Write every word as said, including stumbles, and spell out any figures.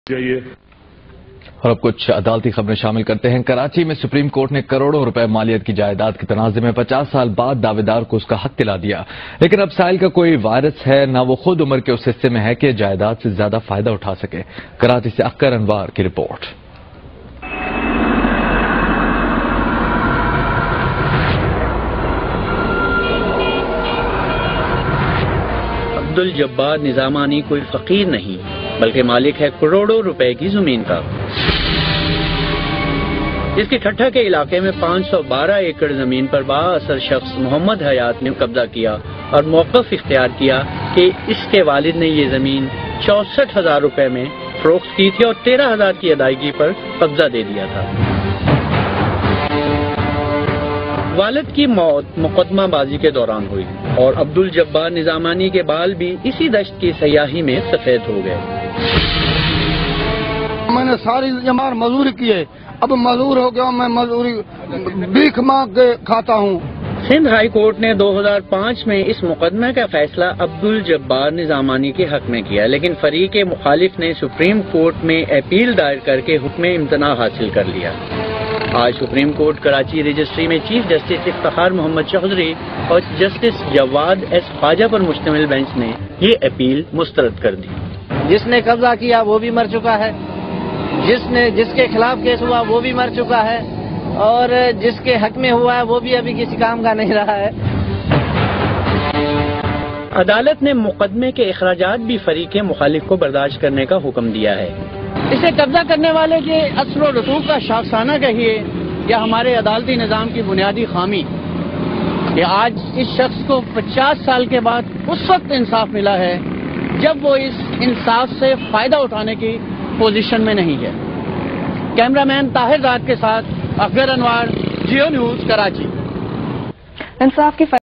جائیے اور اب کچھ عدالتی خبریں شامل کرتے ہیں۔ کراچی میں سپریم کورٹ نے کروڑوں روپے مالیت کی جائیداد کے تنازع میں پچاس سال بعد دعوے دار کو اس کا حق دلا دیا، لیکن اب سائل کا کوئی وارث ہے نہ وہ خود عمر کے اس حصے میں ہے کہ جائیداد سے زیادہ فائدہ اٹھا سکے۔ کراچی سے اکر انوار کی رپورٹ۔ عبدالجبار نظامانی کوئی فقیر نہیں بلکہ مالک ہے کروڑوں روپے کی زمین کا۔ اس کی ٹھٹھا کے علاقے میں پانچ سو بارہ ایکڑ زمین پر با اثر شخص محمد حیات نے قبضہ کیا اور موقف اختیار کیا کہ اس کے والد نے یہ زمین چونسٹھ ہزار روپے میں فروخت کی تھی اور تیرہ ہزار کی ادائیگی پر قبضہ دے دیا تھا۔ والد کی موت مقدمہ بازی کے دوران ہوئی اور عبدالجبار نظامانی کے بال بھی اسی دشت کی سیاحی میں سفید ہو گئے۔ میں نے ساری زمین مزدوری کی ہے، اب مزدور ہو گیا، میں مزدوری بھیک مانگ کے کھاتا ہوں۔ سندھ ہائی کورٹ نے دو ہزار پانچ میں اس مقدمے کا فیصلہ عبدالجبار نظامانی کے حق میں کیا، لیکن فریق مخالف نے سپریم کورٹ میں اپیل دائر کر کے حکم امتناع حاصل کر لیا۔ آج سپریم کورٹ کراچی رجسٹری میں چیف جسٹس افتخار محمد چودھری اور جسٹس جواد ایس خواجہ پر مشتمل بینچ نے یہ اپیل مسترد کر دی۔ جس نے قبضہ کیا وہ بھی مر چکا ہے، جس نے جس کے خلاف کیس ہوا وہ بھی مر چکا ہے، اور جس کے حق میں ہوا ہے وہ بھی ابھی کسی کام کا نہیں رہا ہے۔ عدالت نے مقدمے کے اخراجات بھی فریق مخالف کو برداشت کرنے کا حکم دیا ہے۔ اسے قبضہ کرنے والے کے اثر و رسوخ کا شاخسانہ کہیے یا ہمارے عدالتی نظام کی بنیادی خامی، کہ آج اس شخص کو پچاس سال کے بعد اس وقت انصاف ملا ہے جب وہ اس انصاف سے فائدہ اٹھانے کی پوزیشن میں نہیں ہے۔ کیمرہ مین طاہر رات کے ساتھ اکر انوار، جیو نیوز، کراچی۔ انصاف کی